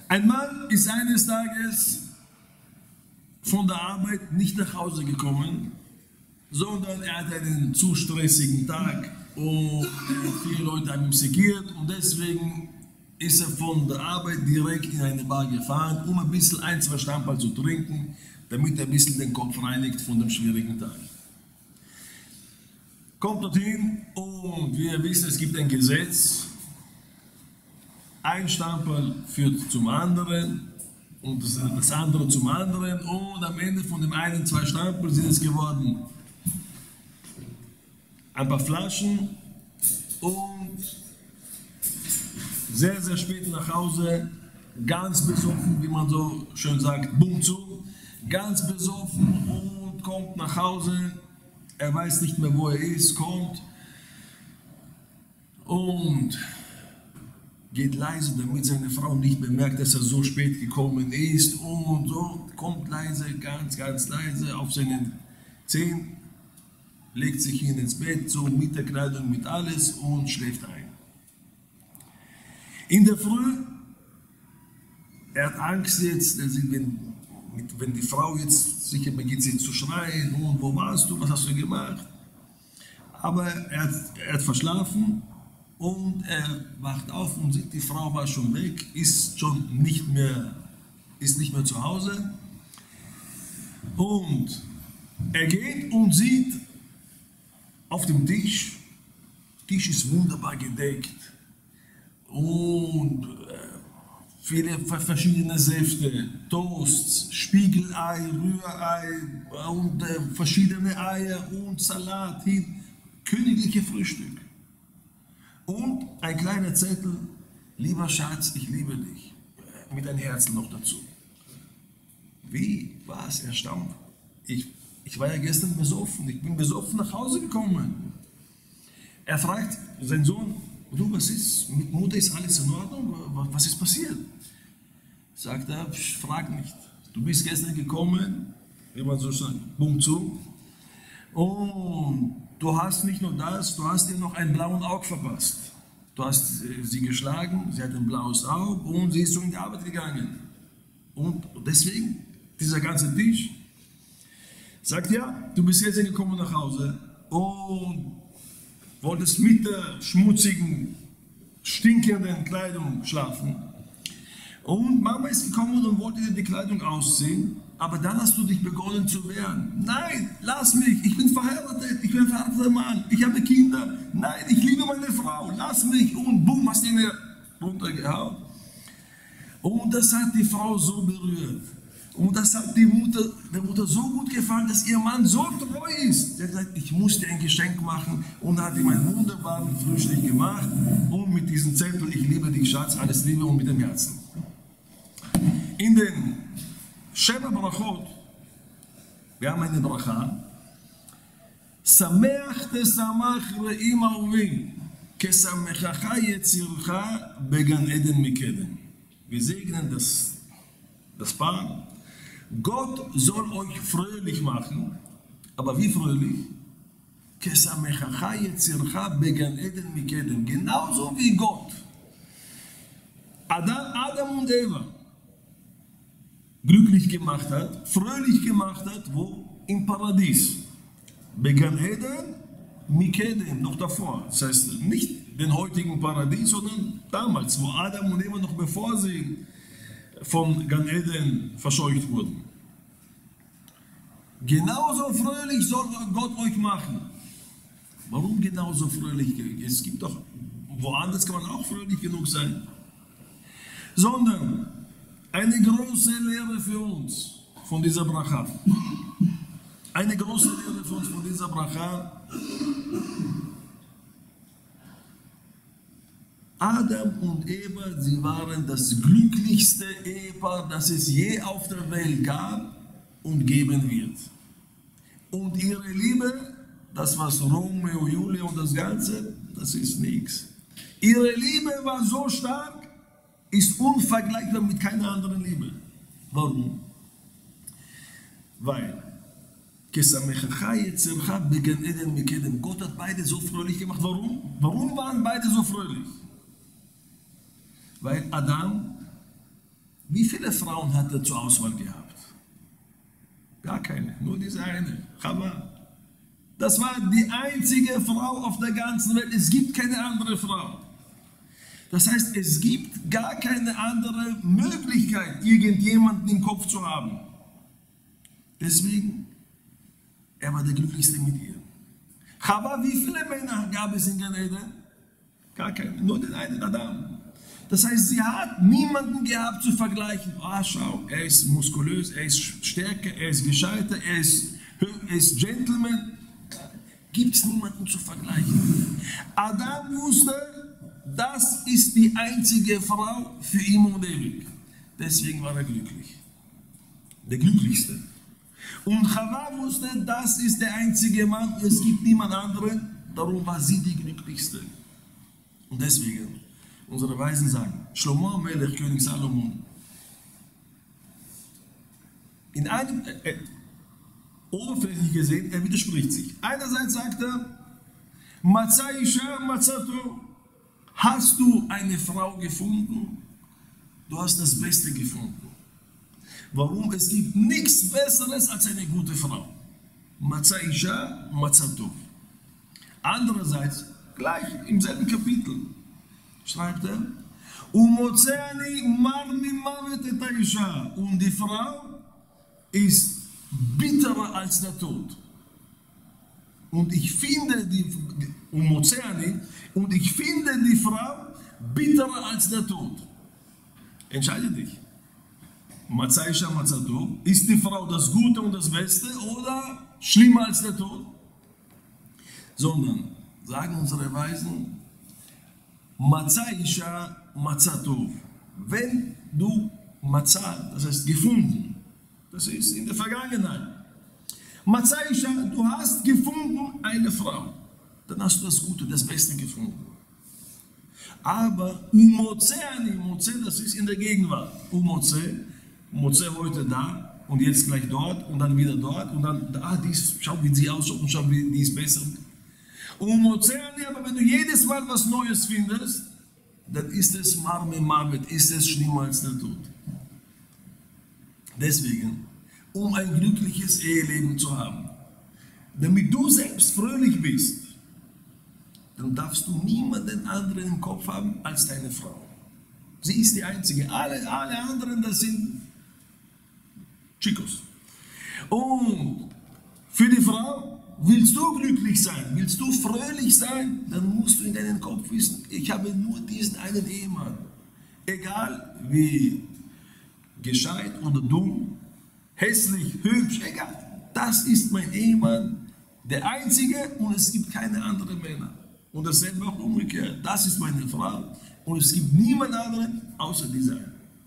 Ein Mann ist eines Tages von der Arbeit nicht nach Hause gekommen, sondern er hat einen zu stressigen Tag und viele Leute haben ihm segiert und deswegen ist er von der Arbeit direkt in eine Bar gefahren, um ein bisschen ein, zwei Stamperl zu trinken, damit er ein bisschen den Kopf reinigt von dem schwierigen Tag. Kommt dorthin und wir wissen, es gibt ein Gesetz, ein Stamperl führt zum anderen und das andere zum anderen und am Ende von dem einen, zwei Stamperl sind es geworden ein paar Flaschen und sehr, sehr spät nach Hause, ganz besoffen, wie man so schön sagt, bumm zu, ganz besoffen und kommt nach Hause, er weiß nicht mehr, wo er ist, kommt und geht leise, damit seine Frau nicht bemerkt, dass er so spät gekommen ist und so, kommt leise, ganz, ganz leise auf seinen Zehen, legt sich hin ins Bett, so mit der Kleidung, mit alles und schläft ein. In der Früh, er hat Angst jetzt, wenn die Frau jetzt sicher beginnt sie zu schreien, und wo warst du, was hast du gemacht? Aber er hat verschlafen und er wacht auf und sieht, die Frau war schon weg, ist nicht mehr zu Hause. Und er geht und sieht auf dem Tisch ist wunderbar gedeckt und viele verschiedene Säfte, Toasts, Spiegelei, Rührei und verschiedene Eier und Salat, königliche Frühstück. Und ein kleiner Zettel, lieber Schatz, ich liebe dich, mit einem Herzen noch dazu. Wie? Was? Erstaunt. Ich war ja gestern besoffen, ich bin besoffen nach Hause gekommen. Er fragt seinen Sohn, du, was ist, mit Mutter ist alles in Ordnung, was ist passiert? Sagt er, frag nicht, du bist gestern gekommen, wie man so sagt, bumm zu, und du hast nicht nur das, du hast ihr noch einen blauen Auge verpasst. Du hast sie geschlagen, sie hat ein blaues Auge und sie ist so in die Arbeit gegangen. Und deswegen, dieser ganze Tisch, sagt, ja, du bist jetzt gekommen nach Hause und wolltest mit der schmutzigen, stinkenden Kleidung schlafen. Und Mama ist gekommen und wollte dir die Kleidung ausziehen, aber dann hast du dich begonnen zu wehren. Nein, lass mich, ich bin verheiratet, ich bin ein verheirateter Mann, ich habe Kinder. Nein, ich liebe meine Frau, lass mich. Und bumm, hast du mir runtergehauen. Und das hat die Frau so berührt. Und das hat der Mutter so gut gefallen, dass ihr Mann so treu ist. Sie hat gesagt, ich muss dir ein Geschenk machen und hat ihm einen wunderbaren Frühstück gemacht. Und mit diesem Zettel, ich liebe dich, Schatz, alles Liebe und mit dem Herzen. In den Sheva Brachot, wir haben eine Bracha, Sameach tesamach re'im ahuvim, kesamechacha yetzircha began Eden mikeden. Wir segnen das Paar. Gott soll euch fröhlich machen, aber wie fröhlich? Kesamechacha yetzircha began Eden mikeden. Genauso wie Gott Adam und Eva glücklich gemacht hat, fröhlich gemacht hat, wo? Im Paradies. Began Eden mikeden, noch davor. Das heißt, nicht den heutigen Paradies, sondern damals, wo Adam und Eva noch bevor sie von Gan Eden verscheucht wurden. Genauso fröhlich soll Gott euch machen. Warum genauso fröhlich? Es gibt doch, woanders kann man auch fröhlich genug sein. Sondern eine große Lehre für uns von dieser Bracha. Eine große Lehre für uns von dieser Bracha. Adam und Eva, sie waren das glücklichste Ehepaar, das es je auf der Welt gab und geben wird. Und ihre Liebe, das was Romeo, Julia und das Ganze, das ist nichts. Ihre Liebe war so stark, ist unvergleichbar mit keiner anderen Liebe. Warum? Weil Gott hat beide so fröhlich gemacht. Warum? Warum waren beide so fröhlich? Weil Adam wie viele Frauen hat er zur Auswahl gehabt? Gar keine, nur diese eine, Chava. Das war die einzige Frau auf der ganzen Welt. Es gibt keine andere Frau. Das heißt, es gibt gar keine andere Möglichkeit, irgendjemanden im Kopf zu haben. Deswegen, er war der Glücklichste mit ihr. Chava, wie viele Männer gab es in Gan Eden? Gar keine, nur den einen Adam. Das heißt, sie hat niemanden gehabt zu vergleichen. Ah, schau, er ist muskulös, er ist stärker, er ist gescheiter, er ist Gentleman. Gibt es niemanden zu vergleichen. Adam wusste, das ist die einzige Frau für immer und ewig. Deswegen war er glücklich. Der Glücklichste. Und Chava wusste, das ist der einzige Mann, es gibt niemand anderen, darum war sie die Glücklichste. Und deswegen, unsere Weisen sagen, Shlomo Melech, König Salomon, in einem, oberflächlich gesehen, er widerspricht sich. Einerseits sagt er, Matzah Isha, Matzato, hast du eine Frau gefunden? Du hast das Beste gefunden. Warum? Es gibt nichts Besseres als eine gute Frau. Matzah Isha, Matzato. Andererseits, gleich im selben Kapitel, schreibt er, Umozeani marmi mavet et Isha. Und die Frau ist bitterer als der Tod. Und ich finde die Frau bitterer als der Tod. Entscheide dich. Matzah Isha Matzato, ist die Frau das Gute und das Beste oder schlimmer als der Tod? Sondern, sagen unsere Weisen, Matzah Isha Matzato, wenn du Matzah, das heißt gefunden, das ist in der Vergangenheit, Matzah Isha, du hast gefunden eine Frau, dann hast du das Gute, das Beste gefunden. Aber Umozeani, Moze, das ist in der Gegenwart. Moze heute da und jetzt gleich dort und dann wieder dort und dann da, schau wie sie ausschaut und schau wie die ist besser. Umozeani, aber wenn du jedes Mal was Neues findest, dann ist es Marme Mavet, ist es schlimmer als der Tod. Deswegen, um ein glückliches Eheleben zu haben, damit du selbst fröhlich bist, dann darfst du niemanden anderen im Kopf haben als deine Frau. Sie ist die einzige. Alle anderen, das sind Chicos. Und für die Frau, willst du glücklich sein, willst du fröhlich sein, dann musst du in deinen Kopf wissen, ich habe nur diesen einen Ehemann. Egal wie gescheit oder dumm, hässlich, hübsch, egal. Das ist mein Ehemann, der einzige und es gibt keine anderen Männer. Und dasselbe auch umgekehrt. Das ist meine Frau und es gibt niemand anderen außer dieser.